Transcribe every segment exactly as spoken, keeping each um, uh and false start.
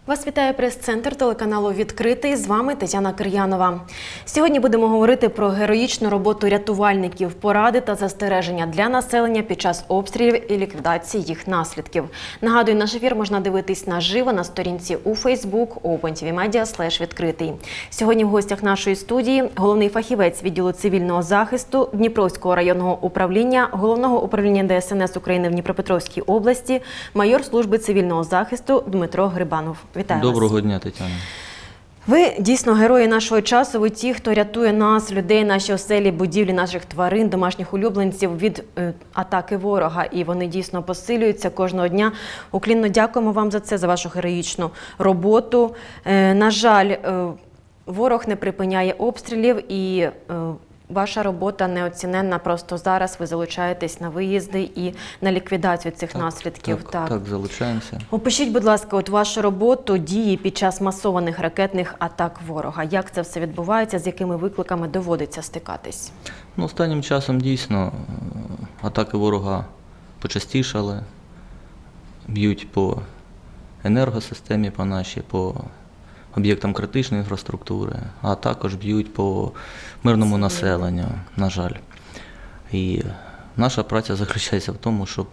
Вас вітає прес-центр телеканалу «Відкритий». З вами Тетяна Кир'янова. Сьогодні будемо говорити про героїчну роботу рятувальників, поради та застереження для населення під час обстрілів і ліквідації їх наслідків. Нагадую, наш ефір можна дивитись наживо на сторінці у Facebook OpenTVMedia слеш відкритий. Сьогодні в гостях нашої студії головний фахівець відділу цивільного захисту Дніпровського районного управління, Головного управління Де Ес Ен Ес України в Дніпропетровській області, майор служби цивільного захисту Дмитро Грибанов. Вітаю вас. Доброго дня, Тетяна. Ви дійсно герої нашого часу, ви ті, хто рятує нас, людей, наші оселі, будівлі, наших тварин, домашніх улюбленців від е, атаки ворога. І вони дійсно посилюються кожного дня. Уклінно дякуємо вам за це, за вашу героїчну роботу. Е, на жаль, е, ворог не припиняє обстрілів і е, ваша робота неоціненна. Просто зараз ви залучаєтесь на виїзди і на ліквідацію цих так, наслідків. Так, так, так, залучаємося. Опишіть, будь ласка, от вашу роботу, дії під час масованих ракетних атак ворога. Як це все відбувається, з якими викликами доводиться стикатись? Ну, останнім часом дійсно атаки ворога почастішали, б'ють по енергосистемі, по нашій, по об'єктам критичної інфраструктури, а також б'ють по мирному населенню, на жаль. І наша праця заключається в тому, щоб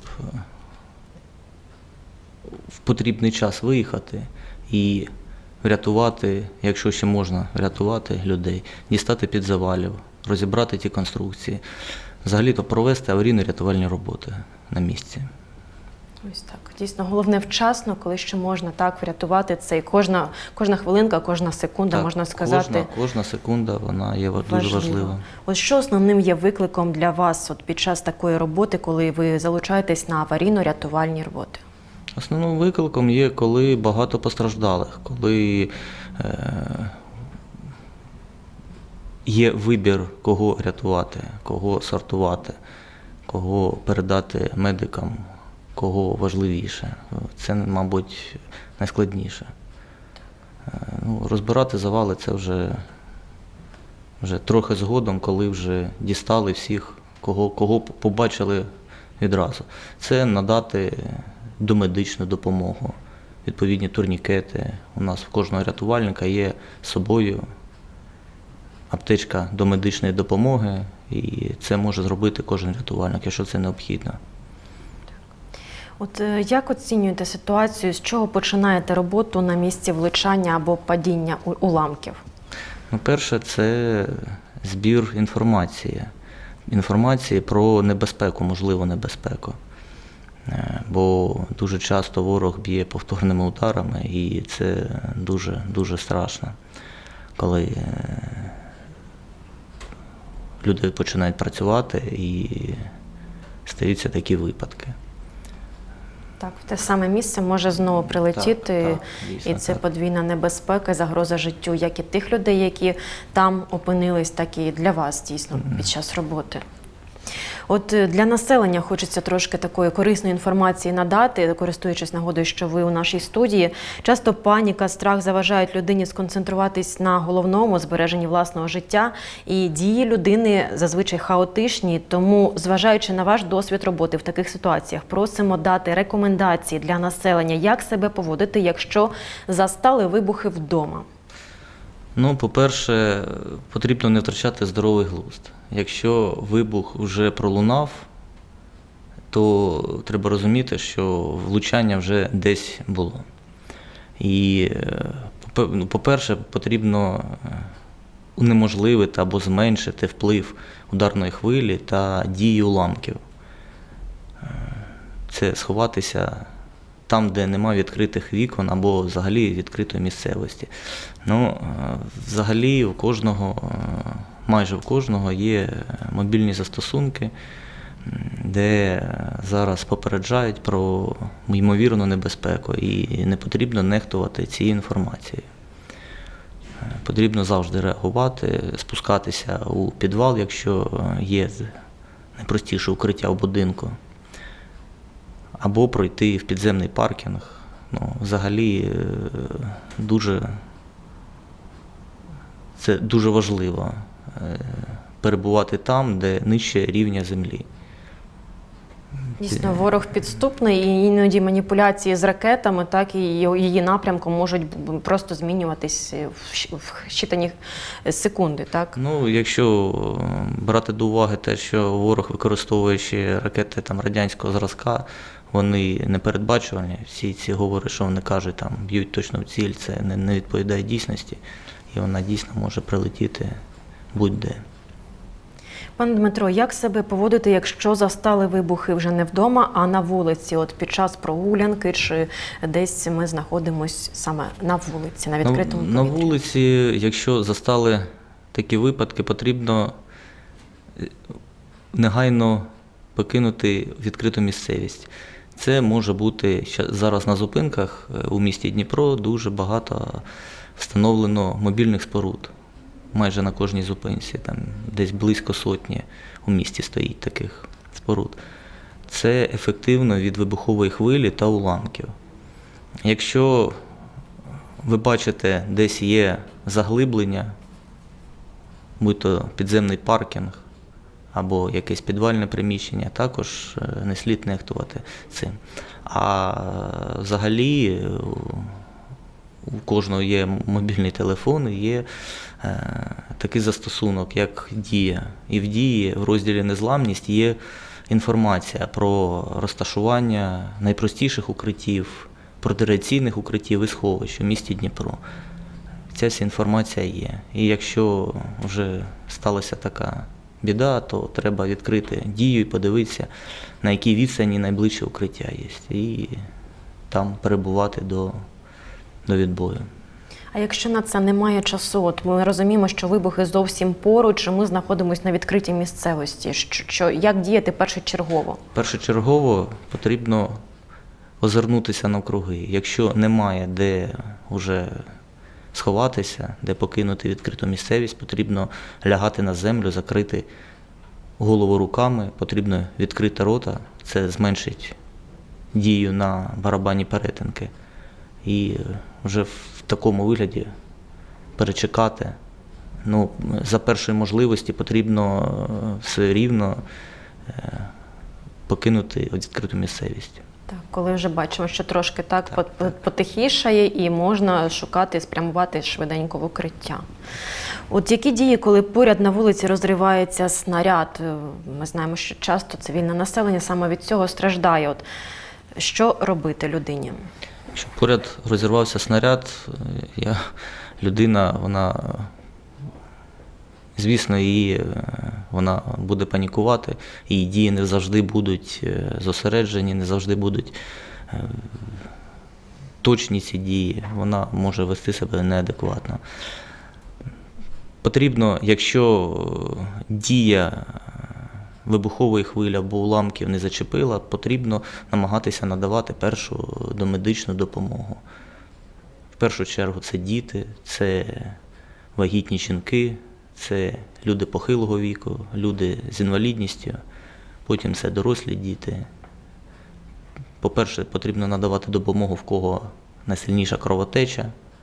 в потрібний час виїхати і врятувати, якщо ще можна врятувати людей, дістати під завалів, розібрати ті конструкції, взагалі-то провести аварійно-рятувальні роботи на місці. Ось так. Дійсно, головне вчасно, коли ще можна так врятувати це. І кожна, кожна хвилинка, кожна секунда, так, можна сказати, кожна, кожна секунда, вона є важлива. дуже важлива. Ось що основним є викликом для вас от під час такої роботи, коли ви залучаєтесь на аварійно-рятувальні роботи? Основним викликом є, коли багато постраждалих, коли е, є вибір, кого рятувати, кого сортувати, кого передати медикам, кого важливіше. Це, мабуть, найскладніше. Ну, розбирати завали – це вже, вже трохи згодом, коли вже дістали всіх, кого, кого побачили відразу. Це надати домедичну допомогу, відповідні турнікети. У нас в кожного рятувальника є з собою аптечка домедичної допомоги, і це може зробити кожен рятувальник, якщо це необхідно. От як оцінюєте ситуацію, з чого починаєте роботу на місці влучання або падіння уламків? Ну, перше, це збір інформації. Інформації про небезпеку, можливу небезпеку. Бо дуже часто ворог б'є повторними ударами, і це дуже, дуже страшно, коли люди починають працювати і стаються такі випадки. Так, в те саме місце може знову прилетіти, так, так, дійсно, і це так. подвійна небезпека, загроза життю, як і тих людей, які там опинились, так і для вас, дійсно, під час роботи. От для населення хочеться трошки такої корисної інформації надати, користуючись нагодою, що ви у нашій студії. Часто паніка, страх заважають людині сконцентруватись на головному – збереженні власного життя. І дії людини зазвичай хаотичні, тому, зважаючи на ваш досвід роботи в таких ситуаціях, просимо дати рекомендації для населення, як себе поводити, якщо застали вибухи вдома. Ну, по-перше, потрібно не втрачати здоровий глузд. Якщо вибух вже пролунав, то треба розуміти, що влучання вже десь було. І, по-перше, потрібно унеможливити або зменшити вплив ударної хвилі та дії уламків. Це сховатися там, де немає відкритих вікон або взагалі відкритої місцевості. Ну, взагалі у кожного, майже у кожного є мобільні застосунки, де зараз попереджають про ймовірну небезпеку, і не потрібно нехтувати цією інформацією. Потрібно завжди реагувати, спускатися у підвал, якщо є найпростіше укриття в будинку, або пройти в підземний паркінг. Ну, взагалі дуже, це дуже важливо перебувати там, де нижче рівня землі. Дійсно, ворог підступний, і іноді маніпуляції з ракетами, так і її напрямком можуть просто змінюватись в щитані секунди, так? Ну, якщо брати до уваги те, що ворог, використовуючи ракети там радянського зразка, вони непередбачувані. Всі ці говори, що вони кажуть, там б'ють точно в ціль, це не, не відповідає дійсності, і вона дійсно може прилетіти будь-де. Пане Дмитро, як себе поводити, якщо застали вибухи вже не вдома, а на вулиці, от під час прогулянки, чи десь ми знаходимося саме на вулиці, на відкритому повітрі? На вулиці, якщо застали такі випадки, потрібно негайно покинути відкриту місцевість. Це може бути зараз на зупинках у місті Дніпро дуже багато встановлено мобільних споруд. Майже на кожній зупинці, там десь близько сотні у місті стоїть таких споруд. Це ефективно від вибухової хвилі та уламків. Якщо ви бачите, десь є заглиблення, будь то підземний паркінг або якесь підвальне приміщення, також не слід нехтувати цим. А взагалі у кожного є мобільний телефон і є е, такий застосунок, як Дія. І в Дії в розділі «Незламність» є інформація про розташування найпростіших укриттів, протираційних укриттів і сховищ у місті Дніпро. Ця вся інформація є. І якщо вже сталася така біда, то треба відкрити Дію і подивитися, на якій відстані найближче укриття є. І там перебувати до до відбою. А якщо на це немає часу, от ми розуміємо, що вибухи зовсім поруч, ми знаходимося на відкритій місцевості, що, що, як діяти першочергово? Першочергово потрібно озирнутися навкруги. Якщо немає де вже сховатися, де покинути відкриту місцевість, потрібно лягати на землю, закрити голову руками, потрібно відкрити рота, це зменшить дію на барабані перетинки. І вже в такому вигляді перечекати. Ну, за першої можливості потрібно все рівно покинути відкриту місцевість. Так, коли вже бачимо, що трошки так, так, так потихішає і можна шукати, спрямувати швиденько в укриття. От які дії, коли поряд на вулиці розривається снаряд? Ми знаємо, що часто цивільне населення саме від цього страждає. От що робити людині? Якщо поряд розірвався снаряд, я, людина, вона, звісно, її, вона буде панікувати, її дії не завжди будуть зосереджені, не завжди будуть точні ці дії, вона може вести себе неадекватно. Потрібно, якщо дія вибухової хвилі або уламків не зачепила, потрібно намагатися надавати першу домедичну допомогу. В першу чергу це діти, це вагітні жінки, це люди похилого віку, люди з інвалідністю, потім це дорослі діти. По-перше, потрібно надавати допомогу, в кого найсильніша кровотеча,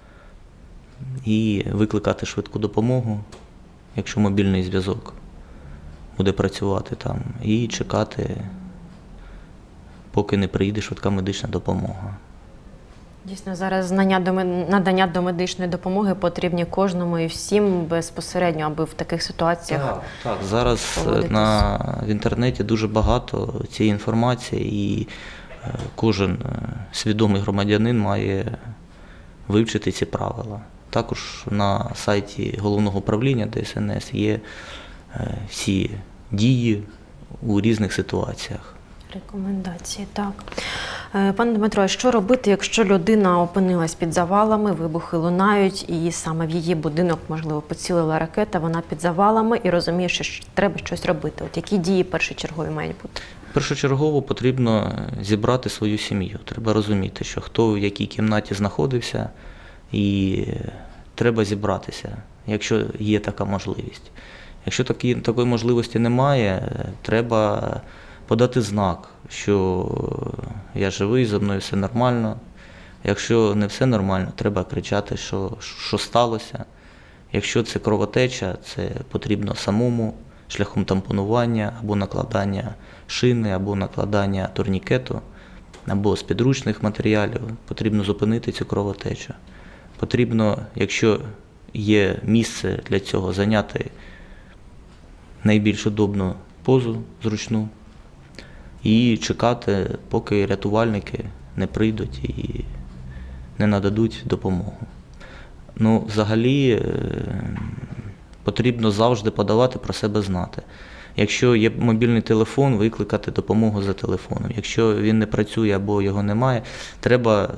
і викликати швидку допомогу, якщо мобільний зв'язок буде працювати там, і чекати, поки не приїде швидка медична допомога. Дійсно, зараз знання до, надання домедичної допомоги потрібні кожному і всім безпосередньо, аби в таких ситуаціях Так, так. Зараз на, в інтернеті дуже багато цієї інформації, і кожен свідомий громадянин має вивчити ці правила. Також на сайті Головного управління Де Ес Ен Ес є всі дії у різних ситуаціях. Рекомендації, так. Пане Дмитро, а що робити, якщо людина опинилась під завалами, вибухи лунають, і саме в її будинок, можливо, поцілила ракета, вона під завалами і розуміє, що треба щось робити? От які дії першочергові мають бути? Першочергово потрібно зібрати свою сім'ю. Треба розуміти, що хто в якій кімнаті знаходився, і треба зібратися, якщо є така можливість. Якщо такі, такої можливості немає, треба подати знак, що я живий, зі мною все нормально. Якщо не все нормально, треба кричати, що, що сталося. Якщо це кровотеча, це потрібно самому шляхом тампонування або накладання шини, або накладання турнікету, або з підручних матеріалів, потрібно зупинити цю кровотечу. Потрібно, якщо є місце для цього, зайняти найбільш удобну позу, зручну, і чекати, поки рятувальники не прийдуть і не нададуть допомогу. Ну, взагалі, потрібно завжди подавати про себе знати. Якщо є мобільний телефон, викликати допомогу за телефоном. Якщо він не працює або його немає, треба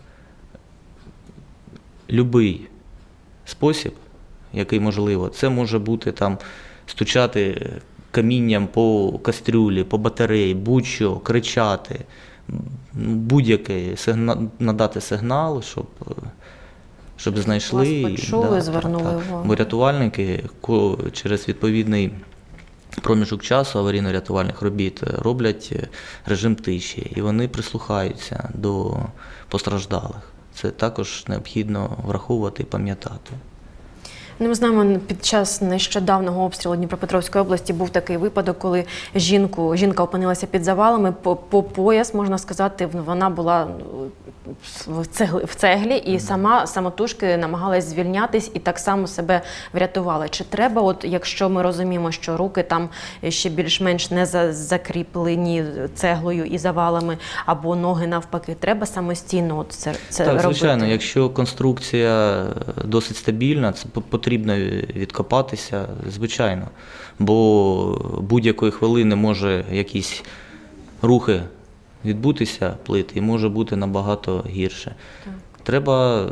будь-який спосіб, який можливо. Це може бути там стучати камінням по кастрюлі, по батареї, будь-що, кричати, будь-який сигнал, надати сигнал, щоб, щоб знайшли. Вас почули, да, звернули так, увагу. Бо рятувальники через відповідний проміжок часу аварійно-рятувальних робіт роблять режим тиші, і вони прислухаються до постраждалих. Це також необхідно враховувати і пам'ятати. Ну, ми знаємо, під час нещодавнього обстрілу Дніпропетровської області був такий випадок, коли жінку, жінка опинилася під завалами, по, по пояс, можна сказати, вона була в цеглі, в цеглі і сама самотужки намагалась звільнятись і так само себе врятувала. Чи треба, от якщо ми розуміємо, що руки там ще більш-менш не за, закріплені цеглою і завалами, або ноги навпаки, треба самостійно от це, це так, робити? Так, звичайно, якщо конструкція досить стабільна, це потрібно відкопатися, звичайно, бо будь-якої хвилини може якісь рухи відбутися плити і може бути набагато гірше. Так. Треба,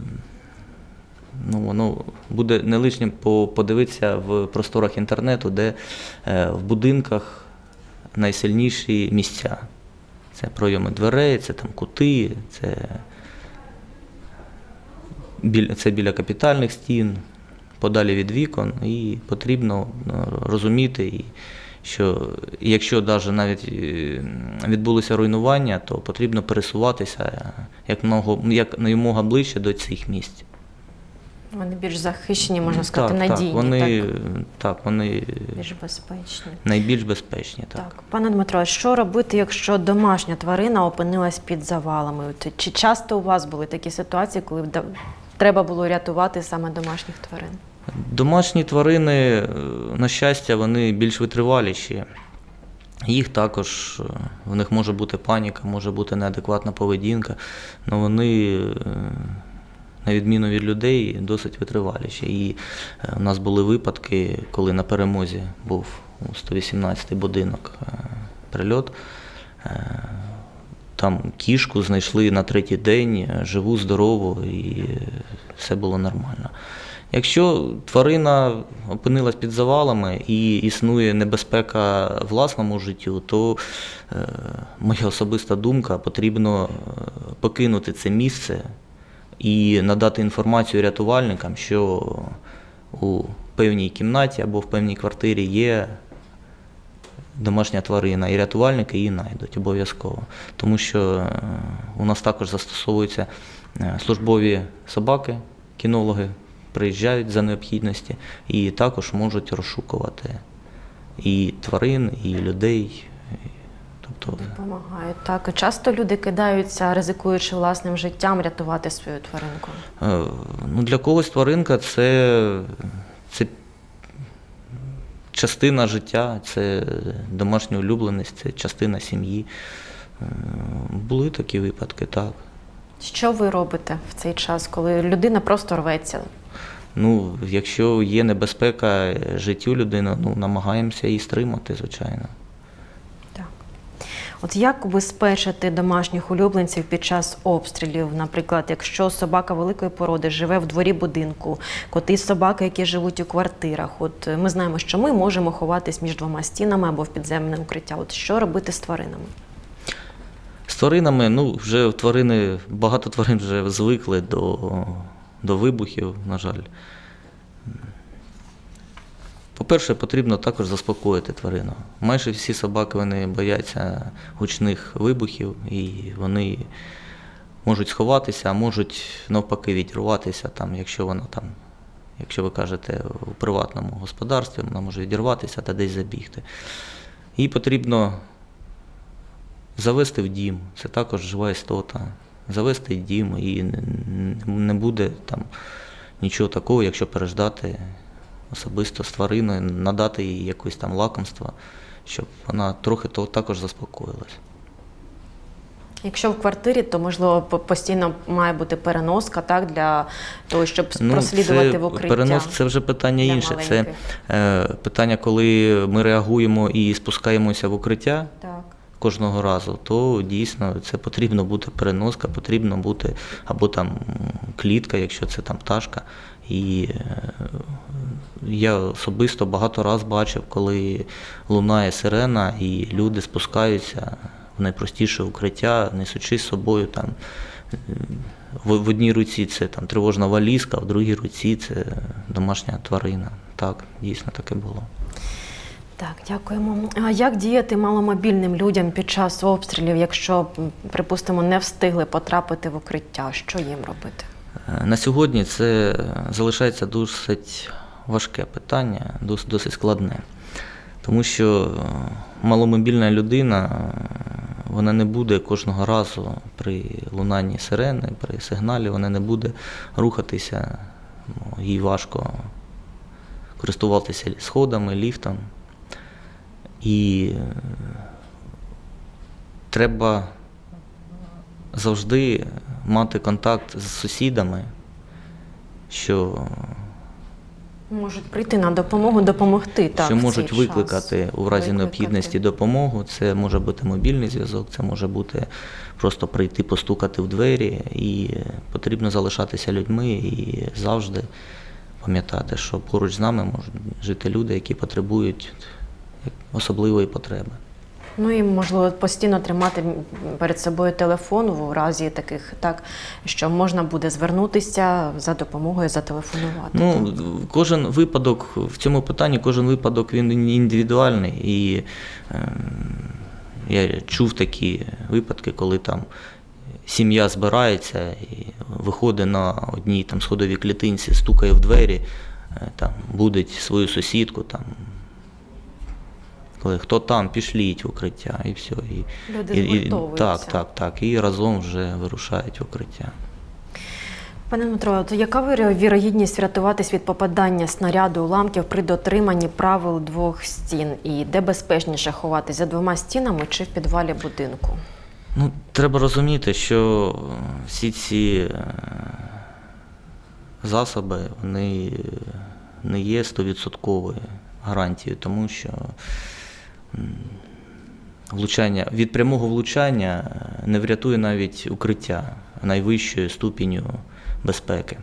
ну, воно буде не лишнім подивитися в просторах інтернету, де в будинках найсильніші місця. Це пройоми дверей, це там кути, це це біля капітальних стін, подалі від вікон, і потрібно розуміти, що якщо навіть навіть відбулося руйнування, то потрібно пересуватися як много, як якомога ближче до цих місць. Вони більш захищені, можна сказати, так, надійні. Так, вони, так? так, вони більш безпечні. Найбільш безпечні, так. Так. Пане Дмитро, що робити, якщо домашня тварина опинилась під завалами? Чи часто у вас були такі ситуації, коли треба було рятувати саме домашніх тварин? Домашні тварини, на щастя, вони більш витриваліші. Їх також, в них може бути паніка, може бути неадекватна поведінка, але вони, на відміну від людей, досить витриваліші. І у нас були випадки, коли на Перемозі був у сто вісімнадцятий будинок прильот. Там кішку знайшли на третій день, живу, здорову, і все було нормально. Якщо тварина опинилась під завалами і існує небезпека власному життю, то е, моя особиста думка, потрібно покинути це місце і надати інформацію рятувальникам, що у певній кімнаті або в певній квартирі є домашня тварина, і рятувальники її знайдуть обов'язково. Тому що у нас також застосовуються службові собаки, кінологи, приїжджають за необхідності і також можуть розшукувати і тварин, і людей. Тобто... Допомагають. Так. Часто люди кидаються, ризикуючи власним життям, рятувати свою тваринку? Е, ну, для когось тваринка – це, це частина життя, це домашня улюбленість, це частина сім'ї. Е, були такі випадки, так. Що ви робите в цей час, коли людина просто рветься? Ну, якщо є небезпека життю людини, ну, намагаємося її стримати, звичайно. Так. От як убезпечити домашніх улюбленців під час обстрілів? Наприклад, якщо собака великої породи живе в дворі будинку, коти собаки, які живуть у квартирах. От ми знаємо, що ми можемо ховатись між двома стінами або в підземне укриття. От що робити з тваринами? З тваринами, ну, вже тварини, багато тварин вже звикли до, до вибухів, на жаль. По-перше, потрібно також заспокоїти тварину. Майже всі собаки, вони бояться гучних вибухів, і вони можуть сховатися, а можуть навпаки відірватися, там, якщо вона там Якщо ви кажете у приватному господарстві, вона може відірватися та десь забігти. Її потрібно завести в дім, це також жива істота. Завести в дім, і не буде там нічого такого, якщо переждати особисто з твариною, надати їй якесь там лакомство, щоб вона трохи то також заспокоїлась. Якщо в квартирі, то, можливо, постійно має бути переноска, так, для того, щоб ну, прослідувати це, в укриття. Перенос – це вже питання інше. Маленьких. Це е, питання, коли ми реагуємо і спускаємося в укриття так. кожного разу, то дійсно це потрібно бути переноска, потрібно бути або там клітка, якщо це там пташка. І е, я особисто багато раз бачив, коли лунає сирена і люди спускаються в найпростіше укриття, несучи з собою там в, в одній руці це там тривожна валізка, а в другій руці це домашня тварина. Так, дійсно таке було. Так, дякуємо. А як діяти маломобільним людям під час обстрілів, якщо, припустимо, не встигли потрапити в укриття? Що їм робити? На сьогодні це залишається досить важке питання, досить складне. Тому що маломобільна людина, вона не буде кожного разу при лунанні сирени, при сигналі, вона не буде рухатися, їй важко користуватися сходами, ліфтом. І треба завжди мати контакт з сусідами, що можуть прийти на допомогу, допомогти. Так, що можуть цей викликати час. у разі викликати. необхідності допомогу. Це може бути мобільний зв'язок, це може бути просто прийти, постукати в двері. І потрібно залишатися людьми і завжди пам'ятати, що поруч з нами можуть жити люди, які потребують особливої потреби. Ну і, можливо, постійно тримати перед собою телефон у разі таких, так, що можна буде звернутися за допомогою, зателефонувати. Ну, кожен випадок, в цьому питанні кожен випадок, він індивідуальний. І е, я чув такі випадки, коли там сім'я збирається і виходить на одній там сходовій клітинці, стукає в двері, е, там, будить свою сусідку, там, коли хто там, пішліть в укриття, і все. І, люди і, згуртовуються. Так, так, так, і разом вже вирушають в укриття. Пане Дмитро, то яка вірогідність врятуватись від попадання снаряду, уламків при дотриманні правил двох стін? І де безпечніше ховатись, за двома стінами чи в підвалі будинку? Ну, треба розуміти, що всі ці засоби, вони не є стовідсотковою гарантією, тому що влучання, від прямого влучання не врятує навіть укриття найвищою ступінню безпеки.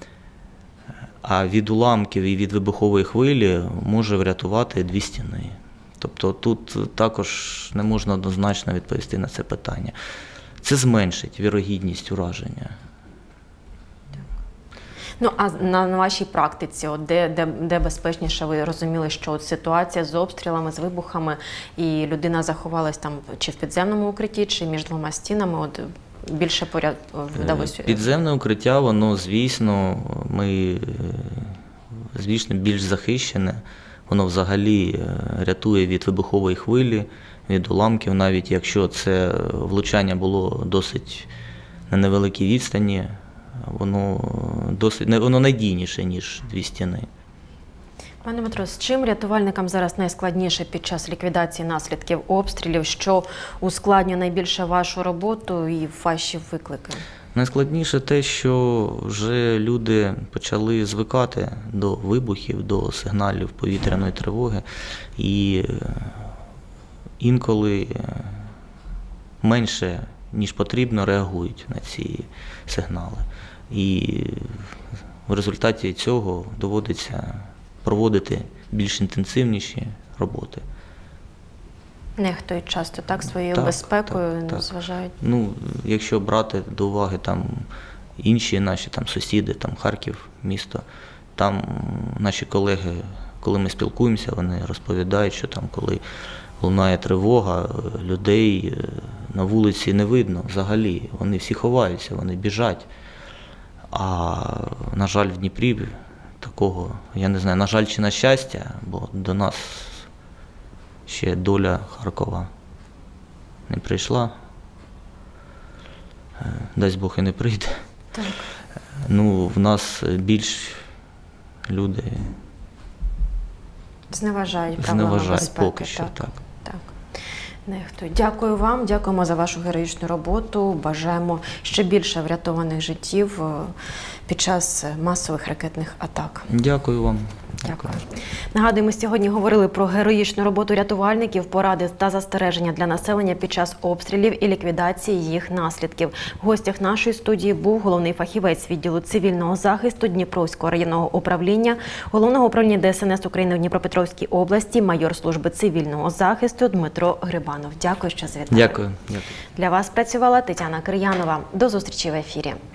А від уламків і від вибухової хвилі може врятувати дві стіни. Тобто тут також не можна однозначно відповісти на це питання. Це зменшить вірогідність ураження. Ну, а на, на вашій практиці, от де, де, де безпечніше ви розуміли, що от ситуація з обстрілами, з вибухами, і людина заховалась там чи в підземному укритті, чи між двома стінами, от більше поряд вдалося? Підземне укриття, воно, звісно, ми, звісно, більш захищене. Воно взагалі рятує від вибухової хвилі, від уламків, навіть якщо це влучання було досить на невеликій відстані, воно досить, воно надійніше, ніж дві стіни. Пане Дмитро, з чим рятувальникам зараз найскладніше під час ліквідації наслідків обстрілів? Що ускладнює найбільше вашу роботу і ваші виклики? Найскладніше те, що вже люди почали звикати до вибухів, до сигналів повітряної тривоги, і інколи менше, ніж потрібно, реагують на ці сигнали. І в результаті цього доводиться проводити більш інтенсивніші роботи. Нехтують часто, так, своєю так, безпекою, так, не зважають? Ну, якщо брати до уваги там інші наші там сусіди, там Харків, місто, там наші колеги, коли ми спілкуємося, вони розповідають, що там, коли лунає тривога, людей на вулиці не видно взагалі. Вони всі ховаються, вони біжать. А, на жаль, в Дніпрі такого, я не знаю, на жаль чи на щастя, бо до нас ще доля Харкова не прийшла. Дасть Бог і не прийде. Так. Ну, в нас більш люди Зневажають правила зневажають безпеки. поки що, так. Так. Нехтують. Дякую вам, дякуємо за вашу героїчну роботу. Бажаємо ще більше врятованих життів е, під час масових ракетних атак. Дякую вам. Дякую. Нагадую, ми сьогодні говорили про героїчну роботу рятувальників, поради та застереження для населення під час обстрілів і ліквідації їх наслідків. В гостях нашої студії був головний фахівець відділу цивільного захисту Дніпровського районного управління, Головного управління Де Ес Ен Ес України в Дніпропетровській області, майор служби цивільного захисту Дмитро Грибанов. Дякую, що завітали. Дякую. Дякую. Для вас працювала Тетяна Кир'янова. До зустрічі в ефірі.